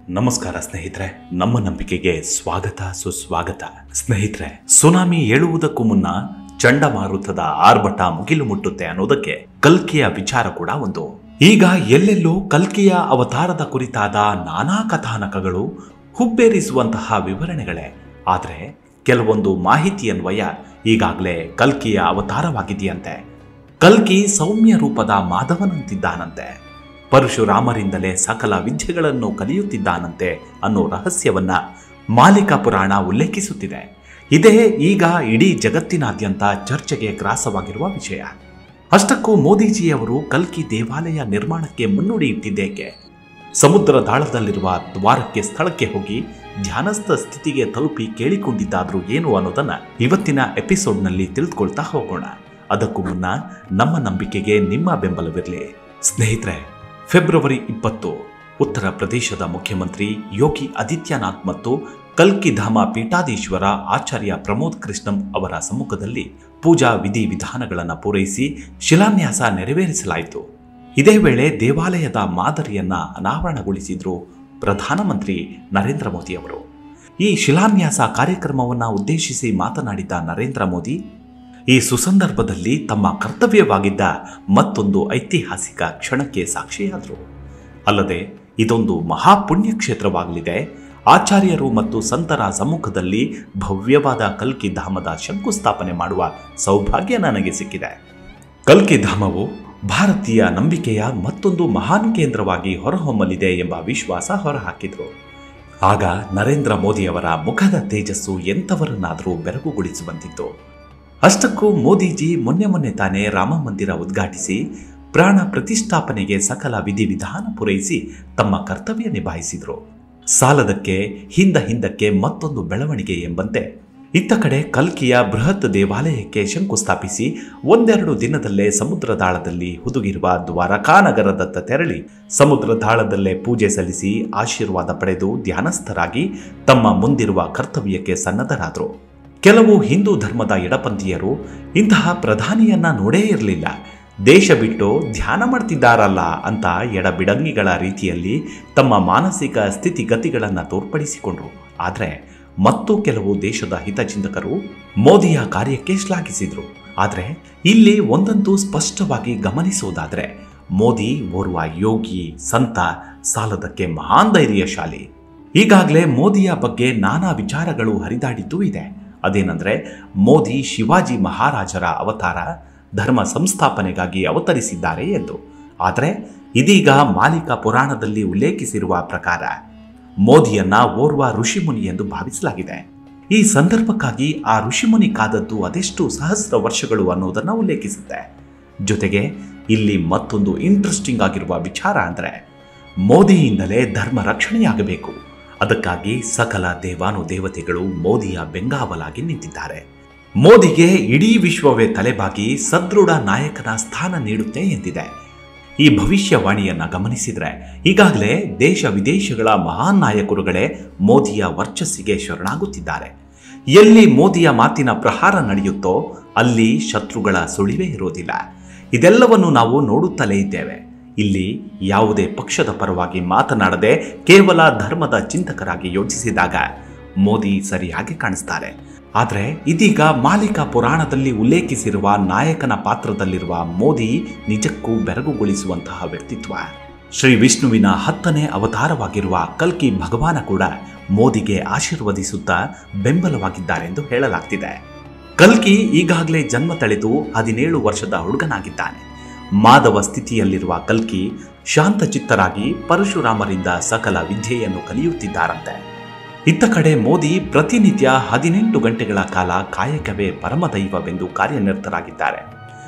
ನಮಸ್ಕಾರ ಸ್ನೇಹಿತರೆ, ನಮ್ಮ ನಂಬಿಕೆಗೆ ಸ್ವಾಗತ ಸುಸ್ವಾಗತ. ಸ್ನೇಹಿತರೆ, ಸುನಾಮಿ ಏಳುವುದಕ್ಕೂ ಮುನ್ನ ಚಂಡಮಾರುತದ ಆರ್ಭಟ ಮುಗಿಲು ಮುಟ್ಟುತ್ತೆ ಅನ್ನೋದಕ್ಕೆ ಕಲ್ಕಿಯ ವಿಚಾರ ಕೂಡ ಒಂದು. ಈಗ ಎಲ್ಲೆಲ್ಲೂ ಕಲ್ಕಿಯ ಅವತಾರದ ಕುರಿತಾದ ನಾನಾ ಕಥಾನಕಗಳು, ಹುಬ್ಬೇರಿಸುವಂತಹ ವಿವರಣೆಗಳೇ. ಆದರೆ ಕೆಲವೊಂದು ಮಾಹಿತಿಯನ್ವಯ ಈಗಾಗಲೇ ಕಲ್ಕಿಯ ಅವತಾರವಾಗಿದೆಯಂತೆ. ಕಲ್ಕಿ ಸೌಮ್ಯ ರೂಪದ ಮಾಧವನಂತಿದ್ದಾನಂತೆ. ಪರಶುರಾಮರಿಂದಲೇ ಸಕಲ ವಿದ್ಯೆಗಳನ್ನು ಕಲಿಯುತ್ತಿದ್ದಾನಂತೆ ಅನ್ನೋ ರಹಸ್ಯವನ್ನ ಮಾಲಿಕಾ ಪುರಾಣ ಉಲ್ಲೇಖಿಸುತ್ತಿದೆ. ಇದೇ ಈಗ ಇಡೀ ಜಗತ್ತಿನಾದ್ಯಂತ ಚರ್ಚೆಗೆ ಗ್ರಾಸವಾಗಿರುವ ವಿಷಯ. ಅಷ್ಟಕ್ಕೂ ಮೋದಿಜಿಯವರು ಕಲ್ಕಿ ದೇವಾಲಯ ನಿರ್ಮಾಣಕ್ಕೆ ಮುನ್ನುಡಿ ಇಟ್ಟಿದ್ದೇಕೆ? ಸಮುದ್ರ ದಾಳದಲ್ಲಿರುವ ದ್ವಾರಕ್ಕೆ ಸ್ಥಳಕ್ಕೆ ಹೋಗಿ ಧ್ಯಾನಸ್ಥ ಸ್ಥಿತಿಗೆ ತಲುಪಿ ಕೇಳಿಕೊಂಡಿದ್ದಾದ್ರೂ ಏನು ಅನ್ನೋದನ್ನ ಇವತ್ತಿನ ಎಪಿಸೋಡ್ನಲ್ಲಿ ತಿಳಿದುಕೊಳ್ತಾ ಹೋಗೋಣ. ಅದಕ್ಕೂ ಮುನ್ನ ನಮ್ಮ ನಂಬಿಕೆಗೆ ನಿಮ್ಮ ಬೆಂಬಲವಿರಲಿ. ಸ್ನೇಹಿತರೆ, ಫೆಬ್ರವರಿ 20 ಉತ್ತರ ಪ್ರದೇಶದ ಮುಖ್ಯಮಂತ್ರಿ ಯೋಗಿ ಆದಿತ್ಯನಾಥ್ ಮತ್ತು ಕಲ್ಕಿ ಧಾಮ ಪೀಠಾಧೀಶ್ವರ ಆಚಾರ್ಯ ಪ್ರಮೋದ್ ಕೃಷ್ಣಂ ಅವರ ಸಮ್ಮುಖದಲ್ಲಿ ಪೂಜಾ ವಿಧಿವಿಧಾನಗಳನ್ನು ಪೂರೈಸಿ ಶಿಲಾನ್ಯಾಸ ನೆರವೇರಿಸಲಾಯಿತು. ಇದೇ ವೇಳೆ ದೇವಾಲಯದ ಮಾದರಿಯನ್ನ ಅನಾವರಣಗೊಳಿಸಿದ್ರು ಪ್ರಧಾನಮಂತ್ರಿ ನರೇಂದ್ರ ಮೋದಿ ಅವರು. ಈ ಶಿಲಾನ್ಯಾಸ ಕಾರ್ಯಕ್ರಮವನ್ನು ಉದ್ದೇಶಿಸಿ ಮಾತನಾಡಿದ ನರೇಂದ್ರ ಮೋದಿ, ಈ ಸುಸಂದರ್ಭದಲ್ಲಿ ತಮ್ಮ ಕರ್ತವ್ಯವಾಗಿದ್ದ ಮತ್ತೊಂದು ಐತಿಹಾಸಿಕ ಕ್ಷಣಕ್ಕೆ ಸಾಕ್ಷಿಯಾದರು. ಅಲ್ಲದೆ ಇದೊಂದು ಮಹಾಪುಣ್ಯ ಕ್ಷೇತ್ರವಾಗಲಿದೆ. ಆಚಾರ್ಯರು ಮತ್ತು ಸಂತರ ಸಮ್ಮುಖದಲ್ಲಿ ಭವ್ಯವಾದ ಕಲ್ಕಿ ಧಾಮದ ಶಂಕುಸ್ಥಾಪನೆ ಮಾಡುವ ಸೌಭಾಗ್ಯ ನನಗೆ ಸಿಕ್ಕಿದೆ. ಕಲ್ಕಿ ಧಾಮವು ಭಾರತೀಯ ನಂಬಿಕೆಯ ಮತ್ತೊಂದು ಮಹಾನ್ ಕೇಂದ್ರವಾಗಿ ಹೊರಹೊಮ್ಮಲಿದೆ ಎಂಬ ವಿಶ್ವಾಸ ಹೊರಹಾಕಿದರು. ಆಗ ನರೇಂದ್ರ ಮೋದಿಯವರ ಮುಖದ ತೇಜಸ್ಸು ಎಂಥವರನ್ನಾದರೂ ಬೆರಗುಗೊಳಿಸುವಂತಿತ್ತು. ಅಷ್ಟಕ್ಕೂ ಮೋದಿಜಿ ಮೊನ್ನೆ ತಾನೇ ರಾಮ ಮಂದಿರ ಉದ್ಘಾಟಿಸಿ ಪ್ರಾಣ ಪ್ರತಿಷ್ಠಾಪನೆಗೆ ಸಕಲ ವಿಧಿವಿಧಾನ ಪೂರೈಸಿ ತಮ್ಮ ಕರ್ತವ್ಯ ನಿಭಾಯಿಸಿದರು. ಸಾಲದಕ್ಕೆ ಹಿಂದಕ್ಕೆ ಮತ್ತೊಂದು ಬೆಳವಣಿಗೆ ಎಂಬಂತೆ ಇತ್ತ ಕಡೆ ಕಲ್ಕಿಯ ಬೃಹತ್ ದೇವಾಲಯಕ್ಕೆ ಶಂಕುಸ್ಥಾಪಿಸಿ ಒಂದೆರಡು ದಿನದಲ್ಲೇ ಸಮುದ್ರ ದಾಳದಲ್ಲಿ ಹುದುಗಿರುವ ದ್ವಾರಕಾ ನಗರದತ್ತ ತೆರಳಿ ಸಮುದ್ರ ದಾಳದಲ್ಲೇ ಪೂಜೆ ಸಲ್ಲಿಸಿ ಆಶೀರ್ವಾದ ಪಡೆದು ಧ್ಯಾನಸ್ಥರಾಗಿ ತಮ್ಮ ಮುಂದಿರುವ ಕರ್ತವ್ಯಕ್ಕೆ ಸನ್ನದ್ಧರಾದರು. ಕೆಲವು ಹಿಂದೂ ಧರ್ಮದ ಎಡಪಂಥೀಯರು ಇಂತಹ ಪ್ರಧಾನಿಯನ್ನ ನೋಡೇ ಇರಲಿಲ್ಲ, ದೇಶ ಬಿಟ್ಟು ಧ್ಯಾನ ಮಾಡ್ತಿದ್ದಾರಲ್ಲ ಅಂತ ಎಡಬಿಡಂಗಿಗಳ ರೀತಿಯಲ್ಲಿ ತಮ್ಮ ಮಾನಸಿಕ ಸ್ಥಿತಿಗತಿಗಳನ್ನು ತೋರ್ಪಡಿಸಿಕೊಂಡ್ರು. ಆದರೆ ಮತ್ತು ಕೆಲವು ದೇಶದ ಹಿತಚಿಂತಕರು ಮೋದಿಯ ಕಾರ್ಯಕ್ಕೆ ಶ್ಲಾಘಿಸಿದ್ರು. ಆದರೆ ಇಲ್ಲಿ ಒಂದಂತೂ ಸ್ಪಷ್ಟವಾಗಿ ಗಮನಿಸುವುದಾದರೆ, ಮೋದಿ ಓರ್ವ ಯೋಗಿ, ಸಂತ, ಸಾಲದಕ್ಕೆ ಮಹಾನ್ ಧೈರ್ಯಶಾಲಿ. ಈಗಾಗಲೇ ಮೋದಿಯ ಬಗ್ಗೆ ನಾನಾ ವಿಚಾರಗಳು ಹರಿದಾಡಿದ್ದೂ ಇದೆ. ಅದೇನೆಂದರೆ, ಮೋದಿ ಶಿವಾಜಿ ಮಹಾರಾಜರ ಅವತಾರ, ಧರ್ಮ ಸಂಸ್ಥಾಪನೆಗಾಗಿ ಅವತರಿಸಿದ್ದಾರೆ ಎಂದು. ಆದರೆ ಇದೀಗ ಮಾಲಿಕಾ ಪುರಾಣದಲ್ಲಿ ಉಲ್ಲೇಖಿಸಿರುವ ಪ್ರಕಾರ ಮೋದಿಯನ್ನ ಓರ್ವ ಋಷಿಮುನಿ ಎಂದು ಭಾವಿಸಲಾಗಿದೆ. ಈ ಸಂದರ್ಭಕ್ಕಾಗಿ ಆ ಋಷಿಮುನಿ ಕಾದದ್ದು ಅದೆಷ್ಟು ಸಹಸ್ರ ವರ್ಷಗಳು ಅನ್ನೋದನ್ನು ಉಲ್ಲೇಖಿಸುತ್ತೆ. ಜೊತೆಗೆ ಇಲ್ಲಿ ಮತ್ತೊಂದು ಇಂಟ್ರೆಸ್ಟಿಂಗ್ ಆಗಿರುವ ವಿಚಾರ ಅಂದರೆ, ಮೋದಿಯಿಂದಲೇ ಧರ್ಮ ರಕ್ಷಣೆಯಾಗಬೇಕು. ಅದಕ್ಕಾಗಿ ಸಕಲ ದೇವಾನುದೇವತೆಗಳು ಮೋದಿಯ ಬೆಂಗಾವಲಾಗಿ ನಿಂತಿದ್ದಾರೆ. ಮೋದಿಗೆ ಇಡೀ ವಿಶ್ವವೇ ತಲೆಬಾಗಿ ಸದೃಢ ನಾಯಕನ ಸ್ಥಾನ ನೀಡುತ್ತೆ ಎಂದಿದೆ. ಈ ಭವಿಷ್ಯವಾಣಿಯನ್ನ ಗಮನಿಸಿದರೆ ಈಗಾಗಲೇ ದೇಶ ವಿದೇಶಗಳ ಮಹಾನ್ ನಾಯಕರುಗಳೇ ಮೋದಿಯ ವರ್ಚಸ್ಸಿಗೆ ಶರಣಾಗುತ್ತಿದ್ದಾರೆ. ಎಲ್ಲಿ ಮೋದಿಯ ಮಾತಿನ ಪ್ರಹಾರ ನಡೆಯುತ್ತೋ ಅಲ್ಲಿ ಶತ್ರುಗಳ ಸುಳಿವೇ ಇರೋದಿಲ್ಲ. ಇದೆಲ್ಲವನ್ನು ನಾವು ನೋಡುತ್ತಲೇ ಇದ್ದೇವೆ. ಇಲ್ಲಿ ಯಾವುದೇ ಪಕ್ಷದ ಪರವಾಗಿ ಮಾತನಾಡದೆ ಕೇವಲ ಧರ್ಮದ ಚಿಂತಕರಾಗಿ ಯೋಚಿಸಿದಾಗ ಮೋದಿ ಸರಿಯಾಗಿ ಕಾಣಿಸ್ತಾರೆ. ಆದರೆ ಇದೀಗ ಮಾಲಿಕಾ ಪುರಾಣದಲ್ಲಿ ಉಲ್ಲೇಖಿಸಿರುವ ನಾಯಕನ ಪಾತ್ರದಲ್ಲಿರುವ ಮೋದಿ ನಿಜಕ್ಕೂ ಬೆರಗುಗೊಳಿಸುವಂತಹ ವ್ಯಕ್ತಿತ್ವ. ಶ್ರೀ ವಿಷ್ಣುವಿನ 10ನೇ ಅವತಾರವಾಗಿರುವ ಕಲ್ಕಿ ಭಗವಾನ ಕೂಡ ಮೋದಿಗೆ ಆಶೀರ್ವದಿಸುತ್ತಾ ಬೆಂಬಲವಾಗಿದ್ದಾರೆಂದು ಹೇಳಲಾಗ್ತಿದೆ. ಕಲ್ಕಿ ಈಗಾಗಲೇ ಜನ್ಮ ತಳೆದು 17 ವರ್ಷದ ಹುಡುಗನಾಗಿದ್ದಾನೆ. ಮಾಧವ ಸ್ಥಿತಿಯಲ್ಲಿರುವ ಕಲ್ಕಿ ಶಾಂತಚಿತ್ತರಾಗಿ ಪರಶುರಾಮರಿಂದ ಸಕಲ ವಿದ್ಯೆಯನ್ನು ಕಲಿಯುತ್ತಿದ್ದಾರಂತೆ. ಇತ್ತ ಕಡೆ ಮೋದಿ ಪ್ರತಿನಿತ್ಯ 18 ಗಂಟೆಗಳ ಕಾಲ ಕಾಯಕವೇ ಪರಮದೈವವೆಂದು ಕಾರ್ಯನಿರತರಾಗಿದ್ದಾರೆ.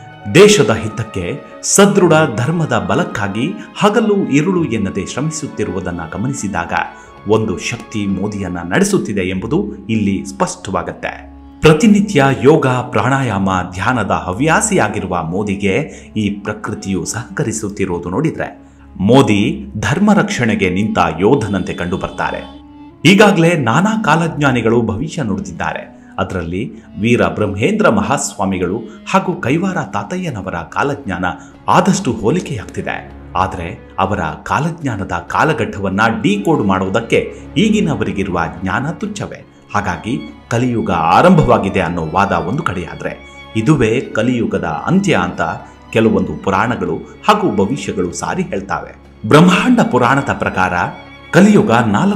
ದೇಶದ ಹಿತಕ್ಕೆ, ಸದೃಢ ಧರ್ಮದ ಬಲಕ್ಕಾಗಿ ಹಗಲು ಇರುಳು ಎನ್ನದೆ ಶ್ರಮಿಸುತ್ತಿರುವುದನ್ನು ಗಮನಿಸಿದಾಗ ಒಂದು ಶಕ್ತಿ ಮೋದಿಯನ್ನ ನಡೆಸುತ್ತಿದೆ ಎಂಬುದು ಇಲ್ಲಿ ಸ್ಪಷ್ಟವಾಗುತ್ತೆ. ಪ್ರತಿನಿತ್ಯ ಯೋಗ, ಪ್ರಾಣಾಯಾಮ, ಧ್ಯಾನದ ಹವ್ಯಾಸಿಯಾಗಿರುವ ಮೋದಿಗೆ ಈ ಪ್ರಕೃತಿಯು ಸಹಕರಿಸುತ್ತಿರುವುದು ನೋಡಿದ್ರೆ ಮೋದಿ ಧರ್ಮ ರಕ್ಷಣೆಗೆ ನಿಂತ ಯೋಧನಂತೆ ಕಂಡು ಬರ್ತಾರೆ. ಈಗಾಗಲೇ ನಾನಾ ಕಾಲಜ್ಞಾನಿಗಳು ಭವಿಷ್ಯ ನುಡಿದಿದ್ದಾರೆ. ಅದರಲ್ಲಿ ವೀರ ಬ್ರಹ್ಮೇಂದ್ರ ಮಹಾಸ್ವಾಮಿಗಳು ಹಾಗೂ ಕೈವಾರ ತಾತಯ್ಯನವರ ಕಾಲಜ್ಞಾನ ಆದಷ್ಟು ಹೋಲಿಕೆಯಾಗ್ತಿದೆ. ಆದರೆ ಅವರ ಕಾಲಜ್ಞಾನದ ಕಾಲಘಟ್ಟವನ್ನ ಡಿಕೋಡ್ ಮಾಡುವುದಕ್ಕೆ ಈಗಿನವರಿಗಿರುವ ಜ್ಞಾನ ತುಚ್ಛವೇ. ಹಾಗಾಗಿ ಕಲಿಯುಗ ಆರಂಭವಾಗಿದೆ ಅನ್ನೋ ವಾದ ಒಂದು ಕಡೆಯಾದರೆ, ಇದುವೇ ಕಲಿಯುಗದ ಅಂತ್ಯ ಅಂತ ಕೆಲವೊಂದು ಪುರಾಣಗಳು ಹಾಗೂ ಭವಿಷ್ಯಗಳು ಸಾರಿ ಹೇಳ್ತಾವೆ. ಬ್ರಹ್ಮಾಂಡ ಪುರಾಣದ ಪ್ರಕಾರ ಕಲಿಯುಗ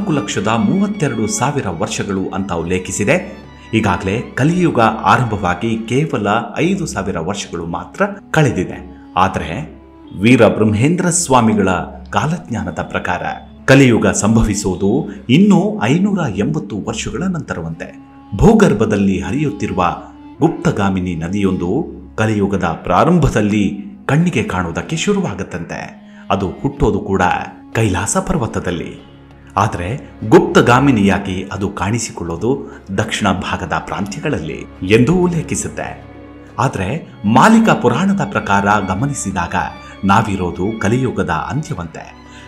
4,32,000 ವರ್ಷಗಳು ಅಂತ ಉಲ್ಲೇಖಿಸಿದೆ. ಈಗಾಗಲೇ ಕಲಿಯುಗ ಆರಂಭವಾಗಿ ಕೇವಲ 5,000 ವರ್ಷಗಳು ಮಾತ್ರ ಕಳೆದಿದೆ. ಆದರೆ ವೀರಬ್ರಹ್ಮೇಂದ್ರ ಸ್ವಾಮಿಗಳ ಕಾಲಜ್ಞಾನದ ಪ್ರಕಾರ ಕಲಿಯುಗ ಸಂಭವಿಸುವುದು ಇನ್ನೂ 580 ವರ್ಷಗಳ ನಂತರವಂತೆ. ಭೂಗರ್ಭದಲ್ಲಿ ಹರಿಯುತ್ತಿರುವ ಗುಪ್ತಗಾಮಿನಿ ನದಿಯೊಂದು ಕಲಿಯುಗದ ಪ್ರಾರಂಭದಲ್ಲಿ ಕಣ್ಣಿಗೆ ಕಾಣುವುದಕ್ಕೆ ಶುರುವಾಗುತ್ತಂತೆ. ಅದು ಹುಟ್ಟೋದು ಕೂಡ ಕೈಲಾಸ ಪರ್ವತದಲ್ಲಿ. ಆದರೆ ಗುಪ್ತಗಾಮಿನಿಯಾಗಿ ಅದು ಕಾಣಿಸಿಕೊಳ್ಳೋದು ದಕ್ಷಿಣ ಭಾಗದ ಪ್ರಾಂತ್ಯಗಳಲ್ಲಿ ಎಂದು ಉಲ್ಲೇಖಿಸುತ್ತೆ. ಆದರೆ ಮಾಲಿಕ ಪುರಾಣದ ಪ್ರಕಾರ ಗಮನಿಸಿದಾಗ ನಾವಿರೋದು ಕಲಿಯುಗದ ಅಂತ್ಯವಂತೆ.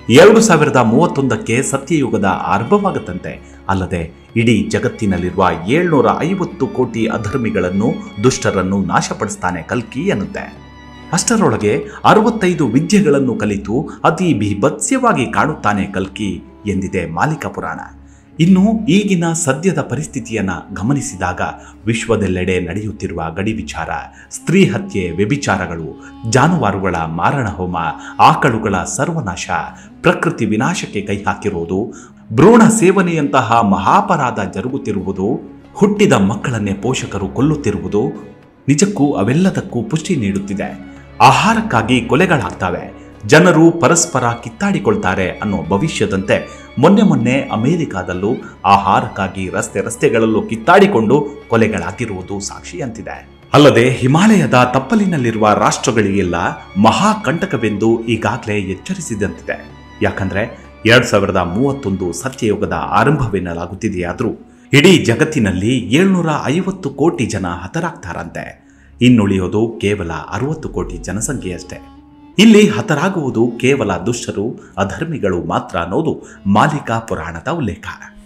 2031ಕ್ಕೆ ಸತ್ಯಯುಗದ ಆರಂಭವಾಗುತ್ತಂತೆ. ಅಲ್ಲದೆ ಇಡೀ ಜಗತ್ತಿನಲ್ಲಿರುವ 750 ಕೋಟಿ ಅಧರ್ಮಿಗಳನ್ನು, ದುಷ್ಟರನ್ನು ನಾಶಪಡಿಸ್ತಾನೆ ಕಲ್ಕಿ ಎನ್ನುತ್ತೆ. ಅಷ್ಟರೊಳಗೆ 65 ವಿದ್ಯೆಗಳನ್ನು ಕಲಿತು ಅತಿ ಬೀಭತ್ಸ್ಯವಾಗಿ ಕಾಣುತ್ತಾನೆ ಕಲ್ಕಿ ಎಂದಿದೆ ಮಾಲಿಕ ಪುರಾಣ. ಇನ್ನು ಈಗಿನ ಸದ್ಯದ ಪರಿಸ್ಥಿತಿಯನ್ನ ಗಮನಿಸಿದಾಗ ವಿಶ್ವದೆಲ್ಲೆಡೆ ನಡೆಯುತ್ತಿರುವ ಗಡಿ ವಿಚಾರ, ಸ್ತ್ರೀ ಹತ್ಯೆ, ವ್ಯಭಿಚಾರಗಳು, ಜಾನುವಾರುಗಳ ಮಾರಣ ಹೋಮ, ಆಕಳುಗಳ ಸರ್ವನಾಶ, ಪ್ರಕೃತಿ ವಿನಾಶಕ್ಕೆ ಕೈ ಹಾಕಿರುವುದು, ಭ್ರೂಣ ಸೇವನೆಯಂತಹ ಮಹಾಪರಾಧ ಜರುಗುತ್ತಿರುವುದು, ಹುಟ್ಟಿದ ಮಕ್ಕಳನ್ನೇ ಪೋಷಕರು ಕೊಲ್ಲುತ್ತಿರುವುದು, ನಿಜಕ್ಕೂ ಅವೆಲ್ಲದಕ್ಕೂ ಪುಷ್ಟಿ ನೀಡುತ್ತಿದೆ. ಆಹಾರಕ್ಕಾಗಿ ಕೊಲೆಗಳಾಗ್ತವೆ, ಜನರು ಪರಸ್ಪರ ಕಿತ್ತಾಡಿಕೊಳ್ತಾರೆ ಅನ್ನೋ ಭವಿಷ್ಯದಂತೆ ಮೊನ್ನೆ ಅಮೆರಿಕಾದಲ್ಲೂ ಆಹಾರಕ್ಕಾಗಿ ರಸ್ತೆಗಳಲ್ಲೂ ಕಿತ್ತಾಡಿಕೊಂಡು ಕೊಲೆಗಳಾಗಿರುವುದು ಸಾಕ್ಷಿಯಂತಿದೆ. ಅಲ್ಲದೆ ಹಿಮಾಲಯದ ತಪ್ಪಲಿನಲ್ಲಿರುವ ರಾಷ್ಟ್ರಗಳಿಗೆಲ್ಲ ಮಹಾಕಂಟಕವೆಂದು ಈಗಾಗಲೇ ಎಚ್ಚರಿಸಿದಂತಿದೆ. ಯಾಕಂದ್ರೆ 2031 ಸತ್ಯಯುಗದ ಆರಂಭವೆನ್ನಲಾಗುತ್ತಿದೆಯಾದರೂ ಇಡೀ ಜಗತ್ತಿನಲ್ಲಿ 750 ಕೋಟಿ ಜನ ಹತರಾಗ್ತಾರಂತೆ. ಇನ್ನುಳಿಯೋದು ಕೇವಲ 60 ಕೋಟಿ ಜನಸಂಖ್ಯೆಯಷ್ಟೇ. ಇಲ್ಲಿ ಹತರಾಗುವುದು ಕೇವಲ ದುಷ್ಟರು, ಅಧರ್ಮಿಗಳು ಮಾತ್ರ ಅನ್ನೋದು ಮಾಲಿಕ ಪುರಾಣದ ಉಲ್ಲೇಖ.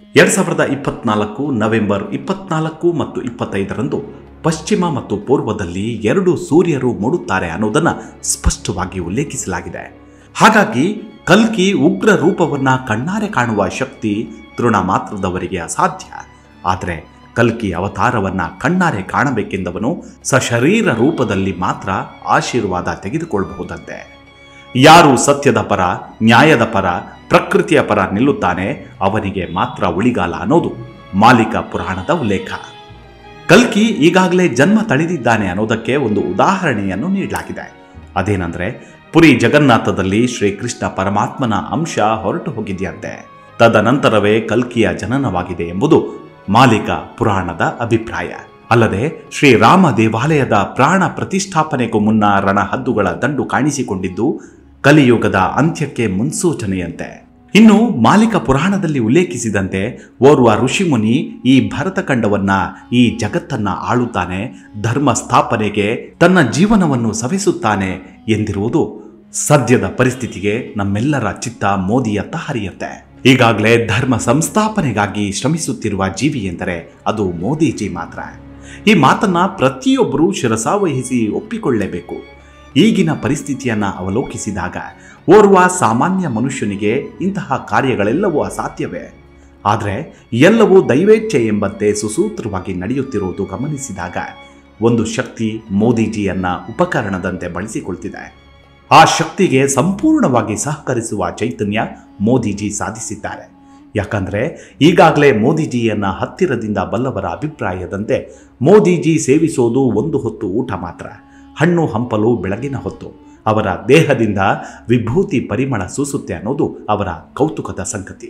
2024 ನವೆಂಬರ್ 24 ಮತ್ತು 25ರಂದು ಪಶ್ಚಿಮ ಮತ್ತು ಪೂರ್ವದಲ್ಲಿ 2 ಸೂರ್ಯರು ಮೂಡುತ್ತಾರೆ ಅನ್ನೋದನ್ನ ಸ್ಪಷ್ಟವಾಗಿ ಉಲ್ಲೇಖಿಸಲಾಗಿದೆ. ಹಾಗಾಗಿ ಕಲ್ಕಿ ಉಗ್ರ ರೂಪವನ್ನ ಕಣ್ಣಾರೆ ಕಾಣುವ ಶಕ್ತಿ ತೃಣ ಮಾತ್ರದವರಿಗೆ ಅಸಾಧ್ಯ. ಆದರೆ ಕಲ್ಕಿ ಅವತಾರವನ್ನ ಕಣ್ಣಾರೆ ಕಾಣಬೇಕೆಂದವನು ಸಶರೀರ ರೂಪದಲ್ಲಿ ಮಾತ್ರ ಆಶೀರ್ವಾದ ತೆಗೆದುಕೊಳ್ಳಬಹುದಂತೆ. ಯಾರು ಸತ್ಯದ ಪರ, ನ್ಯಾಯದ ಪರ, ಪ್ರಕೃತಿಯ ಪರ ನಿಲ್ಲುತ್ತಾನೆ ಅವನಿಗೆ ಮಾತ್ರ ಉಳಿಗಾಲ ಅನ್ನೋದು ಮಾಲಿಕ ಪುರಾಣದ ಉಲ್ಲೇಖ. ಕಲ್ಕಿ ಈಗಾಗಲೇ ಜನ್ಮ ತಳೆದಿದ್ದಾನೆ ಅನ್ನೋದಕ್ಕೆ ಒಂದು ಉದಾಹರಣೆಯನ್ನು ನೀಡಲಾಗಿದೆ. ಅದೇನೆಂದ್ರೆ, ಪುರಿ ಜಗನ್ನಾಥದಲ್ಲಿ ಶ್ರೀಕೃಷ್ಣ ಪರಮಾತ್ಮನ ಅಂಶ ಹೊರಟು ಹೋಗಿದೆಯಂತೆ. ತದನಂತರವೇ ಕಲ್ಕಿಯ ಜನನವಾಗಿದೆ ಎಂಬುದು ಮಾಲಿಕ ಪುರಾಣದ ಅಭಿಪ್ರಾಯ. ಅಲ್ಲದೆ ಶ್ರೀರಾಮ ದೇವಾಲಯದ ಪ್ರಾಣ ಪ್ರತಿಷ್ಠಾಪನೆಗೂ ಮುನ್ನ ರಣಹದ್ದುಗಳ ದಂಡು ಕಾಣಿಸಿಕೊಂಡಿದ್ದು ಕಲಿಯುಗದ ಅಂತ್ಯಕ್ಕೆ ಮುನ್ಸೂಚನೆಯಂತೆ. ಇನ್ನು ಮಾಲಿಕ ಪುರಾಣದಲ್ಲಿ ಉಲ್ಲೇಖಿಸಿದಂತೆ ಓರ್ವ ಋಷಿಮುನಿ ಈ ಭರತಖಂಡವನ್ನ, ಈ ಜಗತ್ತನ್ನ ಆಳುತ್ತಾನೆ, ಧರ್ಮ ಸ್ಥಾಪನೆಗೆ ತನ್ನ ಜೀವನವನ್ನು ಸವೆಸುತ್ತಾನೆ ಎಂದಿರುವುದು ಸದ್ಯದ ಪರಿಸ್ಥಿತಿಗೆ ನಮ್ಮೆಲ್ಲರ ಚಿತ್ತ ಮೋದಿಯತ್ತ ಹರಿಯುತ್ತೆ. ಈಗಾಗಲೇ ಧರ್ಮ ಸಂಸ್ಥಾಪನೆಗಾಗಿ ಶ್ರಮಿಸುತ್ತಿರುವ ಜೀವಿ ಎಂದರೆ ಅದು ಮೋದಿಜಿ ಮಾತ್ರ. ಈ ಮಾತನ್ನ ಪ್ರತಿಯೊಬ್ಬರೂ ಶಿರಸಾವಹಿಸಿ ಒಪ್ಪಿಕೊಳ್ಳಲೇಬೇಕು. ಈಗಿನ ಪರಿಸ್ಥಿತಿಯನ್ನ ಅವಲೋಕಿಸಿದಾಗ ಓರ್ವ ಸಾಮಾನ್ಯ ಮನುಷ್ಯನಿಗೆ ಇಂತಹ ಕಾರ್ಯಗಳೆಲ್ಲವೂ ಅಸಾಧ್ಯವೇ. ಆದರೆ ಎಲ್ಲವೂ ದೈವೇಚ್ಛೆ ಎಂಬಂತೆ ಸುಸೂತ್ರವಾಗಿ ನಡೆಯುತ್ತಿರುವುದು ಗಮನಿಸಿದಾಗ ಒಂದು ಶಕ್ತಿ ಮೋದಿಜಿಯನ್ನ ಉಪಕರಣದಂತೆ ಬಳಸಿಕೊಳ್ತಿದೆ. ಆ ಶಕ್ತಿಗೆ ಸಂಪೂರ್ಣವಾಗಿ ಸಹಕರಿಸುವ ಚೈತನ್ಯ ಮೋದಿಜಿ ಸಾಧಿಸಿದ್ದಾರೆ. ಯಾಕಂದ್ರೆ ಈಗಾಗಲೇ ಮೋದಿಜಿಯನ್ನ ಹತ್ತಿರದಿಂದ ಬಲ್ಲವರ ಅಭಿಪ್ರಾಯದಂತೆ ಮೋದಿಜಿ ಸೇವಿಸೋದು ಒಂದು ಹೊತ್ತು ಊಟ ಮಾತ್ರ, ಹಣ್ಣು ಹಂಪಲು ಬೆಳಗಿನ ಹೊತ್ತು. ಅವರ ದೇಹದಿಂದ ವಿಭೂತಿ ಪರಿಮಳ ಸೂಸುತ್ತೆ ಅನ್ನೋದು ಅವರ ಕೌತುಕದ ಸಂಗತಿ.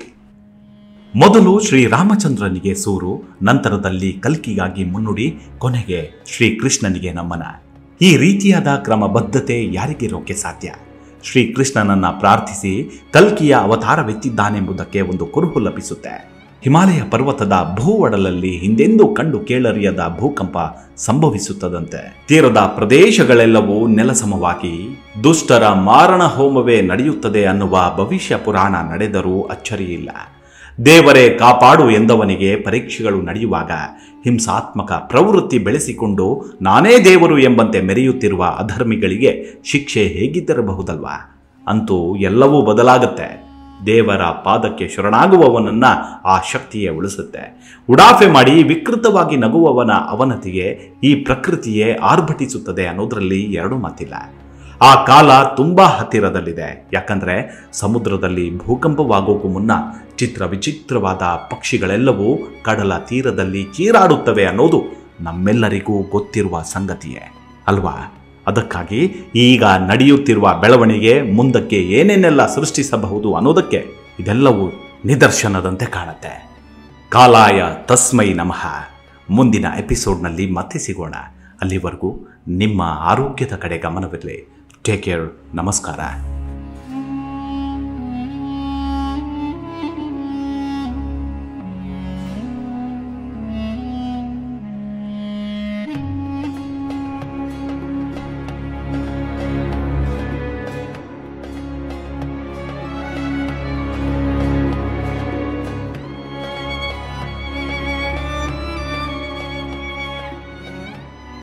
ಮೊದಲು ಶ್ರೀರಾಮಚಂದ್ರನಿಗೆ ಸೂರು, ನಂತರದಲ್ಲಿ ಕಲ್ಕಿಗಾಗಿ ಮುನ್ನುಡಿ, ಕೊನೆಗೆ ಶ್ರೀಕೃಷ್ಣನಿಗೆ ನಮನ. ಈ ರೀತಿಯಾದ ಕ್ರಮಬದ್ಧತೆ ಯಾರಿಗಿರೋಕೆ ಸಾಧ್ಯ? ಶ್ರೀಕೃಷ್ಣನನ್ನ ಪ್ರಾರ್ಥಿಸಿ ಕಲ್ಕಿಯ ಅವತಾರವೆತ್ತಿದ್ದಾನೆಂಬುದಕ್ಕೆ ಒಂದು ಕುರುಹು ಲಭಿಸುತ್ತೆ. ಹಿಮಾಲಯ ಪರ್ವತದ ಭೂವಡಲಲ್ಲಿ ಹಿಂದೆಂದೂ ಕಂಡು ಕೇಳರಿಯದ ಭೂಕಂಪ ಸಂಭವಿಸುತ್ತದಂತೆ. ತೀರದ ಪ್ರದೇಶಗಳೆಲ್ಲವೂ ನೆಲಸಮವಾಗಿ ದುಷ್ಟರ ಮಾರಣ ಹೋಮವೇ ನಡೆಯುತ್ತದೆ ಅನ್ನುವ ಭವಿಷ್ಯ ಪುರಾಣ ನಡೆದರೂ ಅಚ್ಚರಿಯಿಲ್ಲ. ದೇವರೇ ಕಾಪಾಡು ಎಂದವನಿಗೆ ಪರೀಕ್ಷೆಗಳು ನಡೆಯುವಾಗ ಹಿಂಸಾತ್ಮಕ ಪ್ರವೃತ್ತಿ ಬೆಳೆಸಿಕೊಂಡು ನಾನೇ ದೇವರು ಎಂಬಂತೆ ಮೆರೆಯುತ್ತಿರುವ ಅಧರ್ಮಿಗಳಿಗೆ ಶಿಕ್ಷೆ ಹೇಗಿದ್ದಿರಬಹುದಲ್ವಾ? ಅಂತೂ ಎಲ್ಲವೂ ಬದಲಾಗುತ್ತೆ. ದೇವರ ಪಾದಕ್ಕೆ ಶರಣಾಗುವವನನ್ನ ಆ ಶಕ್ತಿಯೇ ಉಳಿಸುತ್ತೆ. ಉಡಾಫೆ ಮಾಡಿ ವಿಕೃತವಾಗಿ ನಗುವವನ ಅವನತಿಗೆ ಈ ಪ್ರಕೃತಿಯೇ ಆರ್ಭಟಿಸುತ್ತದೆ ಅನ್ನೋದರಲ್ಲಿ ಎರಡು ಮಾತಿಲ್ಲ. ಆ ಕಾಲ ತುಂಬಾ ಹತ್ತಿರದಲ್ಲಿದೆ. ಯಾಕಂದ್ರೆ ಸಮುದ್ರದಲ್ಲಿ ಭೂಕಂಪವಾಗೋಕ್ಕೂ ಮುನ್ನ ವಿಚಿತ್ರವಾದ ಪಕ್ಷಿಗಳೆಲ್ಲವೂ ಕಡಲ ತೀರದಲ್ಲಿ ಚೀರಾಡುತ್ತವೆ ಅನ್ನೋದು ನಮ್ಮೆಲ್ಲರಿಗೂ ಗೊತ್ತಿರುವ ಸಂಗತಿಯೇ ಅಲ್ವಾ? ಅದಕ್ಕಾಗಿ ಈಗ ನಡೆಯುತ್ತಿರುವ ಬೆಳವಣಿಗೆ ಮುಂದಕ್ಕೆ ಏನೇನೆಲ್ಲ ಸೃಷ್ಟಿಸಬಹುದು ಅನ್ನೋದಕ್ಕೆ ಇದೆಲ್ಲವೂ ನಿದರ್ಶನದಂತೆ ಕಾಣುತ್ತೆ. ಕಾಲಾಯ ತಸ್ಮೈ ನಮಃ. ಮುಂದಿನ ಎಪಿಸೋಡ್ನಲ್ಲಿ ಮತ್ತೆ ಸಿಗೋಣ. ಅಲ್ಲಿವರೆಗೂ ನಿಮ್ಮ ಆರೋಗ್ಯದ ಕಡೆ ಗಮನವಿರಲಿ. Take care. ನಮಸ್ಕಾರ.